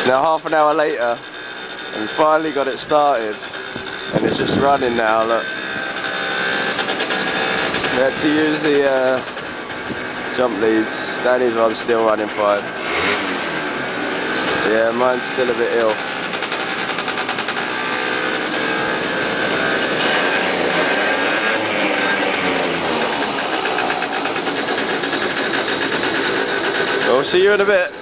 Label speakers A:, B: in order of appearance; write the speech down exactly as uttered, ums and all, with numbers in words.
A: It's now half an hour later and we finally got it started and it's just running now, look. We had to use the uh, jump leads. Danny's one's still running fine. Yeah, mine's still a bit ill. I'll see you in a bit.